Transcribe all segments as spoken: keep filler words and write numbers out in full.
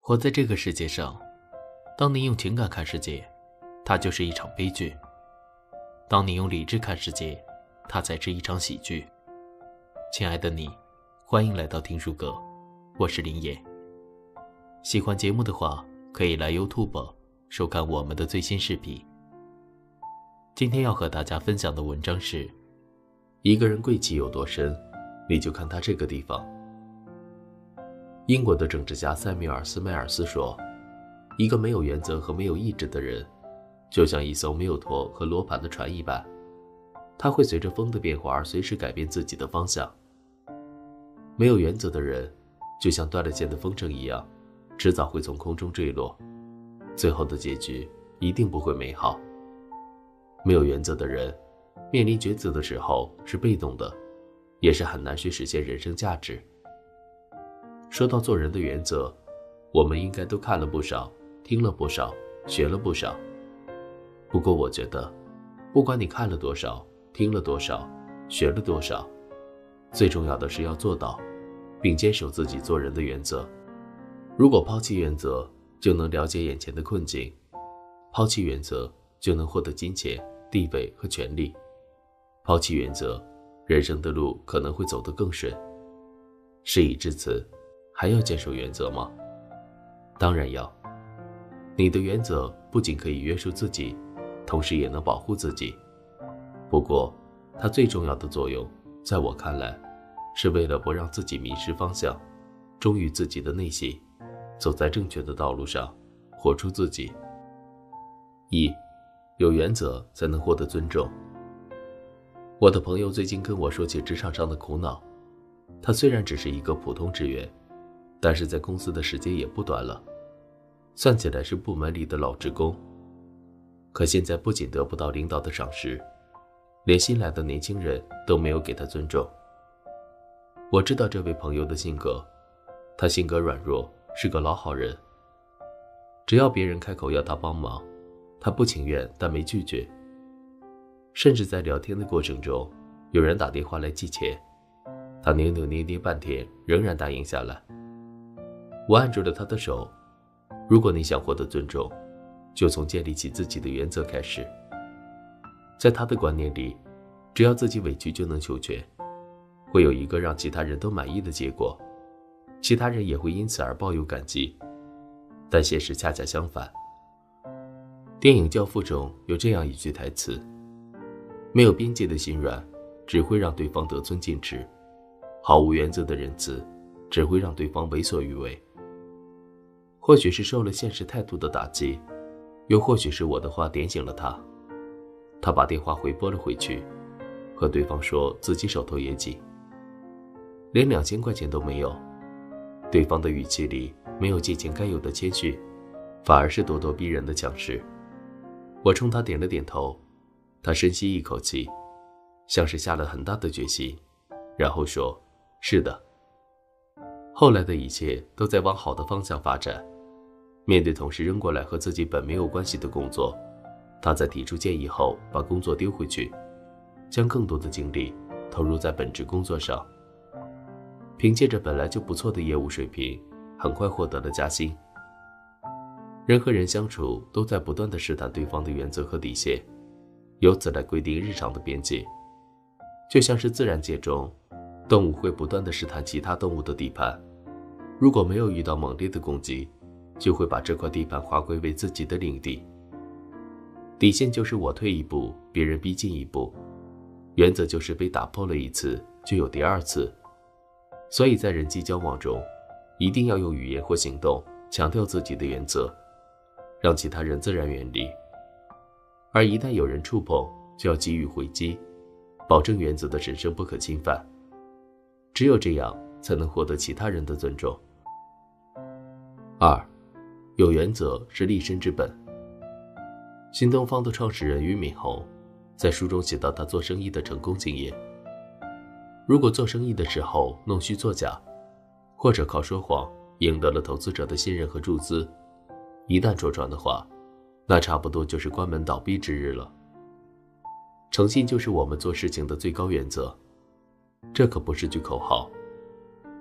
活在这个世界上，当你用情感看世界，它就是一场悲剧；当你用理智看世界，它才是一场喜剧。亲爱的你，欢迎来到听书阁，我是林野。喜欢节目的话，可以来 YouTube 收看我们的最新视频。今天要和大家分享的文章是：一个人贵气有多深，你就看他这个地方。英国的政治家塞缪尔斯·迈尔斯说，一个没有原则和没有意志的人，就像一艘没有舵和罗盘的船一般，他会随着风的变化而随时改变自己的方向。没有原则的人，就像断了线的风筝一样，迟早会从空中坠落，最后的结局一定不会美好。没有原则的人，面临抉择的时候是被动的，也是很难去实现人生价值。说到做人的原则，我们应该都看了不少，听了不少，学了不少。不过我觉得，不管你看了多少，听了多少，学了多少，最重要的是要做到，并坚守自己做人的原则。如果抛弃原则，就能了解眼前的困境；抛弃原则，就能获得金钱、地位和权利；抛弃原则，人生的路可能会走得更顺。事已至此，还要坚守原则吗？当然要。你的原则不仅可以约束自己，同时也能保护自己。不过，它最重要的作用，在我看来，是为了不让自己迷失方向，忠于自己的内心，走在正确的道路上，活出自己。一，有原则才能获得尊重。我的朋友最近跟我说起职场上的苦恼，他虽然只是一个普通职员，但是在公司的时间也不短了，算起来是部门里的老职工。可现在不仅得不到领导的赏识，连新来的年轻人都没有给他尊重。我知道这位朋友的性格，他性格软弱，是个老好人。只要别人开口要他帮忙，他不情愿但没拒绝。甚至在聊天的过程中，有人打电话来寄钱，他扭扭捏捏半天，仍然答应下来。我按住了他的手，如果你想获得尊重，就从建立起自己的原则开始。在他的观念里，只要自己委屈就能求全，会有一个让其他人都满意的结果，其他人也会因此而抱有感激。但现实恰恰相反。电影《教父》中有这样一句台词：没有边界的心软，只会让对方得寸进尺；毫无原则的仁慈，只会让对方为所欲为。或许是受了现实态度的打击，又或许是我的话点醒了他。他把电话回拨了回去，和对方说自己手头也紧，连两千块钱都没有。对方的语气里没有借钱该有的谦虚，反而是咄咄逼人的强势。我冲他点了点头，他深吸一口气，像是下了很大的决心，然后说：是的。后来的一切都在往好的方向发展。面对同事扔过来和自己本没有关系的工作，他在提出建议后把工作丢回去，将更多的精力投入在本职工作上。凭借着本来就不错的业务水平，很快获得了加薪。人和人相处都在不断地试探对方的原则和底线，由此来规定日常的边界。就像是自然界中，动物会不断地试探其他动物的地盘，如果没有遇到猛烈的攻击，就会把这块地盘划归为自己的领地。底线就是我退一步，别人逼近一步；原则就是被打破了一次，就有第二次。所以在人际交往中，一定要用语言或行动强调自己的原则，让其他人自然远离。而一旦有人触碰，就要给予回击，保证原则的神圣不可侵犯。只有这样，才能获得其他人的尊重。二，有原则是立身之本。新东方的创始人俞敏洪在书中写到他做生意的成功经验。如果做生意的时候弄虚作假，或者靠说谎赢得了投资者的信任和注资，一旦戳穿的话，那差不多就是关门倒闭之日了。诚信就是我们做事情的最高原则，这可不是句口号。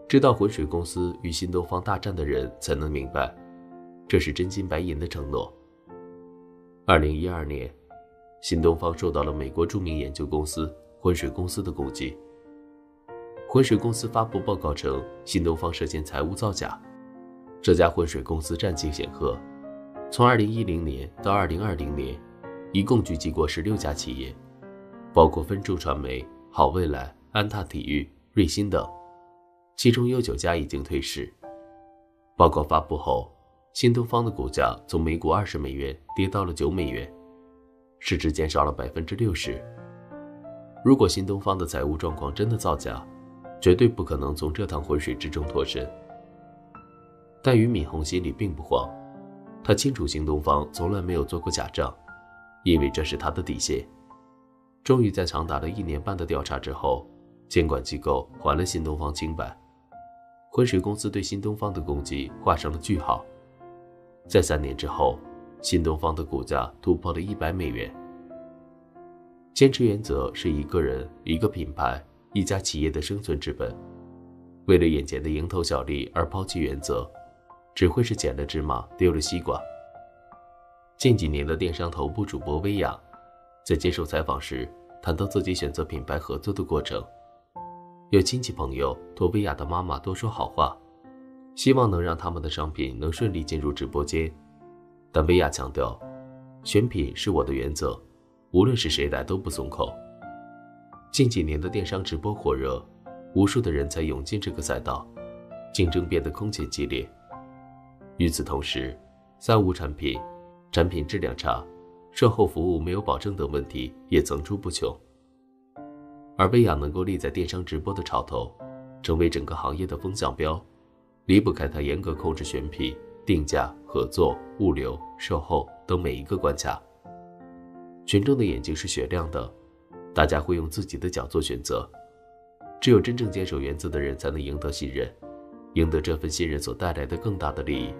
知道浑水公司与新东方大战的人才能明白，这是真金白银的承诺。二零一二年，新东方受到了美国著名研究公司浑水公司的攻击。浑水公司发布报告称，新东方涉嫌财务造假。这家浑水公司战绩显赫，从二零一零年到二零二零年，一共狙击过十六家企业，包括分众传媒、好未来、安踏体育、瑞芯等，其中有九家已经退市。报告发布后，新东方的股价从每股二十美元跌到了九美元，市值减少了百分之六十。如果新东方的财务状况真的造假，绝对不可能从这趟浑水之中脱身。但俞敏洪心里并不慌，他清楚新东方从来没有做过假账，因为这是他的底线。终于在长达了一年半的调查之后，监管机构还了新东方清白，浑水公司对新东方的攻击画上了句号。在三年之后，新东方的股价突破了一百美元。坚持原则是一个人、一个品牌、一家企业的生存之本。为了眼前的蝇头小利而抛弃原则，只会是捡了芝麻丢了西瓜。近几年的电商头部主播薇娅，在接受采访时谈到自己选择品牌合作的过程。有亲戚朋友托薇娅的妈妈多说好话，希望能让他们的商品能顺利进入直播间。但薇娅强调，选品是我的原则，无论是谁来都不松口。近几年的电商直播火热，无数的人才涌进这个赛道，竞争变得空前激烈。与此同时，三无产品、产品质量差、售后服务没有保证等问题也层出不穷。而薇娅能够立在电商直播的潮头，成为整个行业的风向标，离不开它严格控制选品、定价、合作、物流、售后等每一个关卡。群众的眼睛是雪亮的，大家会用自己的脚做选择。只有真正坚守原则的人才能赢得信任，赢得这份信任所带来的更大的利益。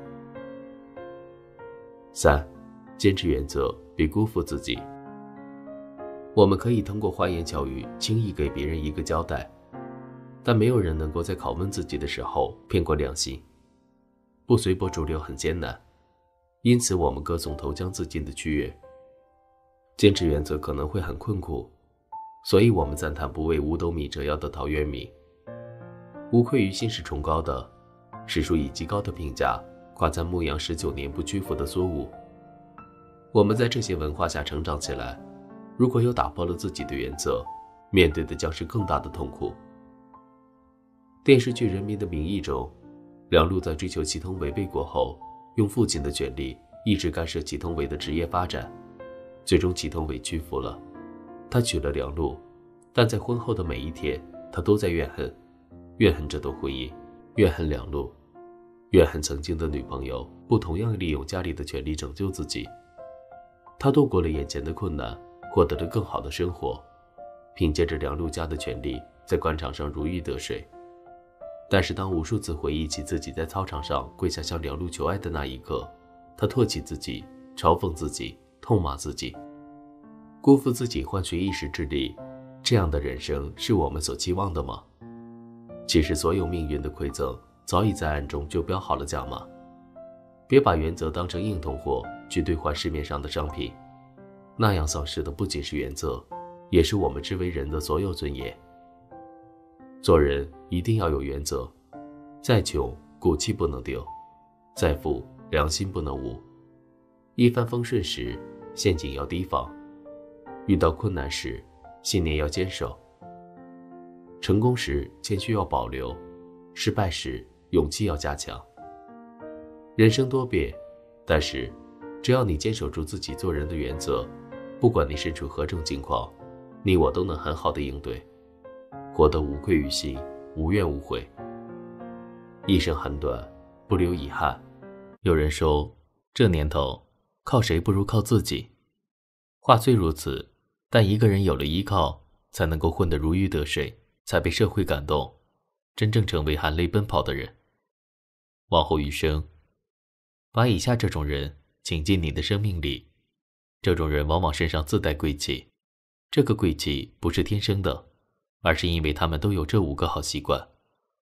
三，坚持原则，别辜负自己。我们可以通过花言巧语轻易给别人一个交代，但没有人能够在拷问自己的时候骗过良心。不随波逐流很艰难，因此我们歌颂投江自尽的屈原。坚持原则可能会很困苦，所以我们赞叹不为五斗米折腰的陶渊明。无愧于心是崇高的，史书以极高的评价夸赞牧羊十九年不屈服的苏武。我们在这些文化下成长起来，如果有打破了自己的原则，面对的将是更大的痛苦。电视剧《人民的名义》中，梁璐在追求祁同伟未果后，用父亲的权力一直干涉祁同伟的职业发展，最终祁同伟屈服了。他娶了梁璐，但在婚后的每一天，他都在怨恨，怨恨这段婚姻，怨恨梁璐，怨恨曾经的女朋友不同样利用家里的权力拯救自己。他度过了眼前的困难，获得了更好的生活，凭借着梁璐家的权力，在官场上如鱼得水。但是当无数次回忆起自己在操场上跪下向梁璐求爱的那一刻，他唾弃自己，嘲讽自己，痛骂自己，辜负自己换取一时之力，这样的人生是我们所期望的吗？其实所有命运的馈赠早已在暗中就标好了价码。别把原则当成硬通货去兑换市面上的商品，那样丧失的不仅是原则，也是我们之为人的所有尊严。做人一定要有原则，再穷骨气不能丢，再富良心不能无。一帆风顺时，陷阱要提防；遇到困难时，信念要坚守。成功时谦虚要保留，失败时勇气要加强。人生多变，但是只要你坚守住自己做人的原则，不管你身处何种境况，你我都能很好的应对，活得无愧于心，无怨无悔。一生很短，不留遗憾。有人说，这年头靠谁不如靠自己。话虽如此，但一个人有了依靠，才能够混得如鱼得水，才被社会感动，真正成为含泪奔跑的人。往后余生，把以下这种人请进你的生命里。这种人往往身上自带贵气，这个贵气不是天生的，而是因为他们都有这五个好习惯。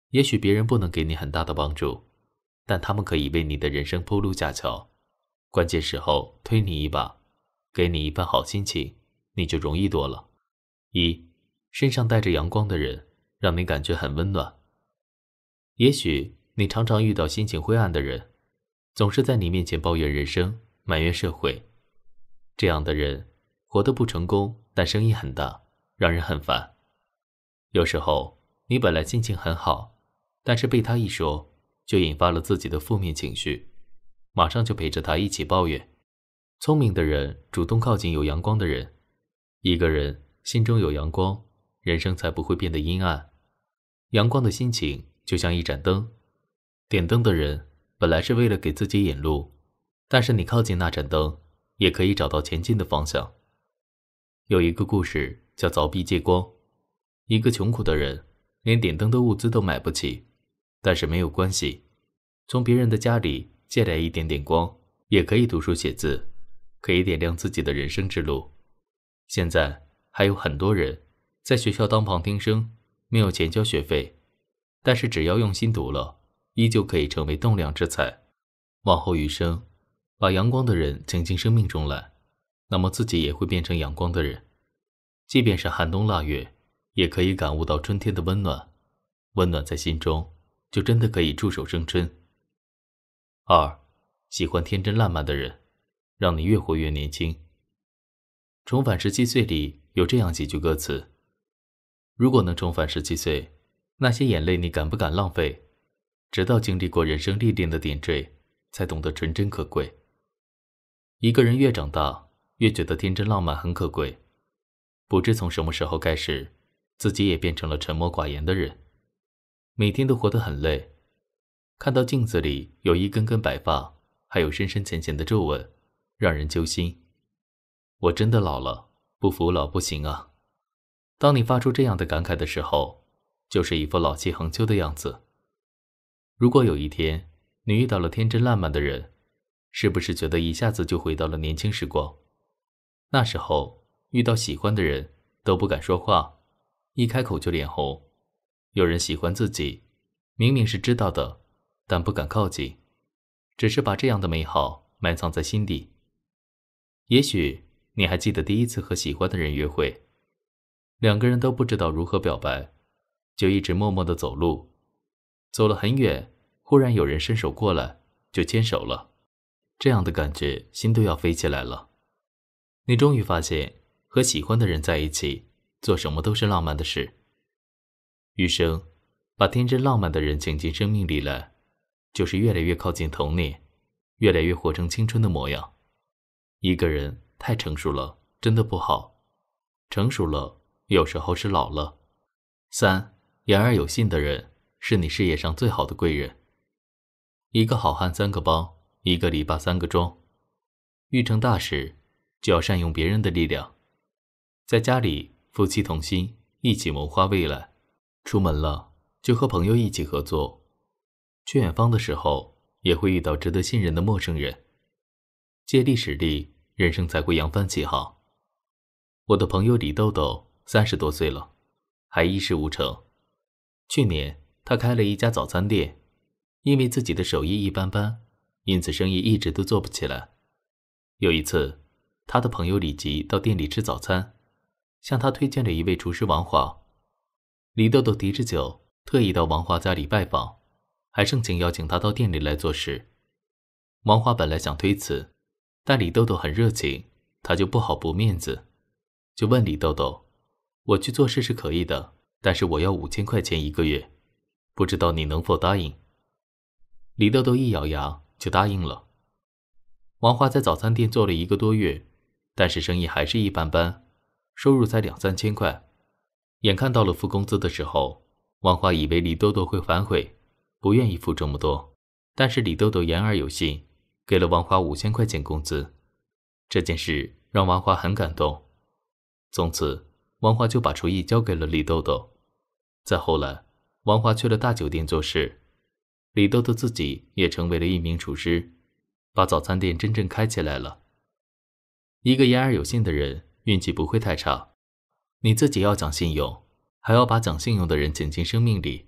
也许别人不能给你很大的帮助，但他们可以为你的人生铺路架桥，关键时候推你一把，给你一份好心情，你就容易多了。一，身上带着阳光的人，让你感觉很温暖。也许你常常遇到心情灰暗的人，总是在你面前抱怨人生，埋怨社会。这样的人活得不成功，但声音很大，让人很烦。有时候你本来心情很好，但是被他一说，就引发了自己的负面情绪，马上就陪着他一起抱怨。聪明的人主动靠近有阳光的人，一个人心中有阳光，人生才不会变得阴暗。阳光的心情就像一盏灯，点灯的人本来是为了给自己引路，但是你靠近那盏灯，也可以找到前进的方向。有一个故事叫凿壁借光，一个穷苦的人连点灯的物资都买不起，但是没有关系，从别人的家里借来一点点光，也可以读书写字，可以点亮自己的人生之路。现在还有很多人在学校当旁听生，没有钱交学费，但是只要用心读了，依旧可以成为栋梁之才。往后余生，把阳光的人请进生命中来，那么自己也会变成阳光的人。即便是寒冬腊月，也可以感悟到春天的温暖，温暖在心中，就真的可以驻守生春。二，喜欢天真烂漫的人，让你越活越年轻。重返十七岁里有这样几句歌词：如果能重返十七岁，那些眼泪你敢不敢浪费？直到经历过人生历练的点缀，才懂得纯真可贵。一个人越长大，越觉得天真浪漫很可贵。不知从什么时候开始，自己也变成了沉默寡言的人，每天都活得很累。看到镜子里有一根根白发，还有深深浅浅的皱纹，让人揪心。我真的老了，不服老不行啊。当你发出这样的感慨的时候，就是一副老气横秋的样子。如果有一天你遇到了天真烂漫的人，是不是觉得一下子就回到了年轻时光？那时候遇到喜欢的人都不敢说话，一开口就脸红。有人喜欢自己，明明是知道的，但不敢靠近，只是把这样的美好埋藏在心底。也许你还记得第一次和喜欢的人约会，两个人都不知道如何表白，就一直默默地走路，走了很远，忽然有人伸手过来，就牵手了。这样的感觉，心都要飞起来了。你终于发现，和喜欢的人在一起，做什么都是浪漫的事。余生，把天真浪漫的人请进生命里来，就是越来越靠近童年，越来越活成青春的模样。一个人太成熟了，真的不好。成熟了，有时候是老了。三，言而有信的人，是你事业上最好的贵人。一个好汉三个帮，一个篱笆三个桩。欲成大事，就要善用别人的力量。在家里，夫妻同心，一起谋划未来。出门了，就和朋友一起合作。去远方的时候，也会遇到值得信任的陌生人。借力使力，人生才会扬帆起航。我的朋友李豆豆三十多岁了，还一事无成。去年他开了一家早餐店，因为自己的手艺一般般，因此生意一直都做不起来。有一次，他的朋友李吉到店里吃早餐，向他推荐了一位厨师王华。李豆豆提着酒，特意到王华家里拜访，还盛情邀请他到店里来做事。王华本来想推辞，但李豆豆很热情，他就不好不面子，就问李豆豆：我去做事是可以的，但是我要五千块钱一个月，不知道你能否答应？李豆豆一咬牙就答应了。王华在早餐店做了一个多月，但是生意还是一般般，收入才两三千块。眼看到了付工资的时候，王华以为李豆豆会反悔，不愿意付这么多，但是李豆豆言而有信，给了王华五千块钱工资。这件事让王华很感动，从此王华就把厨艺交给了李豆豆。再后来，王华去了大酒店做事，李豆豆自己也成为了一名厨师，把早餐店真正开起来了。一个言而有信的人，运气不会太差。你自己要讲信用，还要把讲信用的人请进生命里，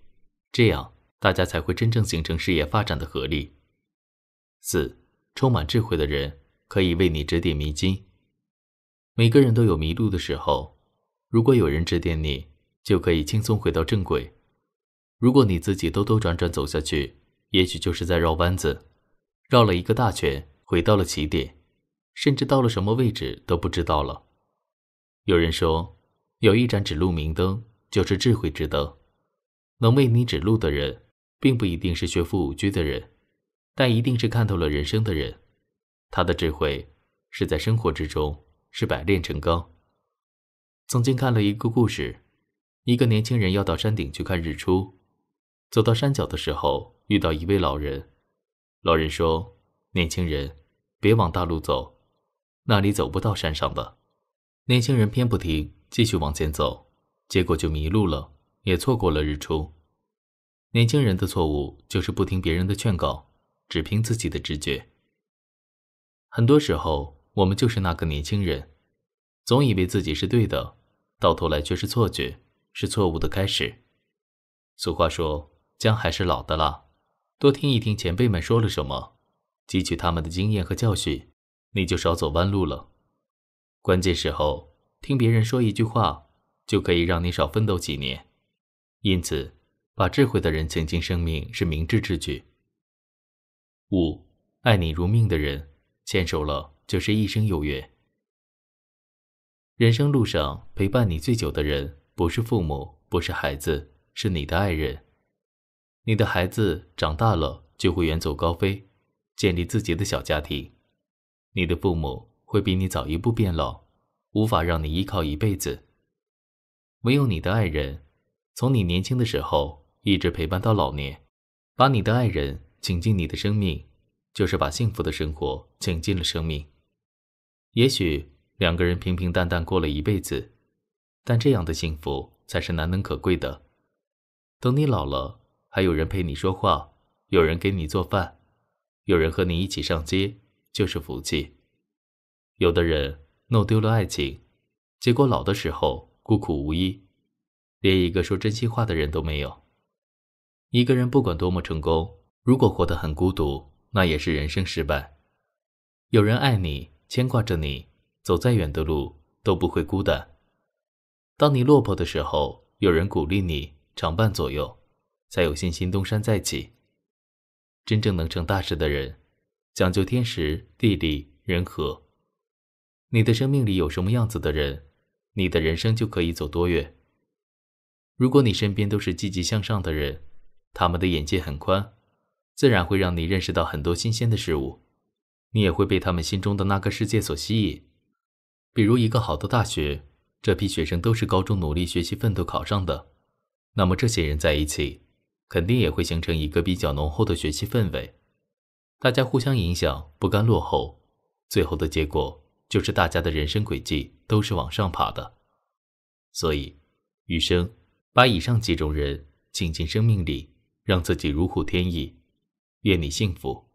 这样大家才会真正形成事业发展的合力。四，充满智慧的人可以为你指点迷津。每个人都有迷路的时候，如果有人指点你，就可以轻松回到正轨。如果你自己兜兜转转走下去，也许就是在绕弯子，绕了一个大圈，回到了起点，甚至到了什么位置都不知道了。有人说，有一盏指路明灯，就是智慧之灯。能为你指路的人，并不一定是学富五车的人，但一定是看透了人生的人。他的智慧是在生活之中，是百炼成钢。曾经看了一个故事，一个年轻人要到山顶去看日出，走到山脚的时候，遇到一位老人。老人说，年轻人，别往大路走，那里走不到山上的。年轻人偏不听，继续往前走，结果就迷路了，也错过了日出。年轻人的错误就是不听别人的劝告，只凭自己的直觉。很多时候，我们就是那个年轻人，总以为自己是对的，到头来却是错觉，是错误的开始。俗话说，姜还是老的辣，多听一听前辈们说了什么，汲取他们的经验和教训，你就少走弯路了。关键时候，听别人说一句话，就可以让你少奋斗几年。因此，把智慧的人请进生命是明智之举。五，爱你如命的人，牵手了就是一生有缘。人生路上陪伴你最久的人，不是父母，不是孩子，是你的爱人。你的孩子长大了就会远走高飞，建立自己的小家庭。你的父母会比你早一步变老，无法让你依靠一辈子。唯有你的爱人，从你年轻的时候一直陪伴到老年。把你的爱人请进你的生命，就是把幸福的生活请进了生命。也许两个人平平淡淡过了一辈子，但这样的幸福才是难能可贵的。等你老了，还有人陪你说话，有人给你做饭，有人和你一起上街，就是福气。有的人弄丢了爱情，结果老的时候孤苦无依，连一个说真心话的人都没有。一个人不管多么成功，如果活得很孤独，那也是人生失败。有人爱你，牵挂着你，走再远的路都不会孤单。当你落魄的时候，有人鼓励你，常伴左右，才有信心东山再起。真正能成大事的人，讲究天时地利人和。你的生命里有什么样子的人，你的人生就可以走多远。如果你身边都是积极向上的人，他们的眼界很宽，自然会让你认识到很多新鲜的事物，你也会被他们心中的那个世界所吸引。比如一个好的大学，这批学生都是高中努力学习奋斗考上的，那么这些人在一起，肯定也会形成一个比较浓厚的学习氛围，大家互相影响，不甘落后，最后的结果就是大家的人生轨迹都是往上爬的。所以，余生把以上几种人请进生命里，让自己如虎添翼。愿你幸福。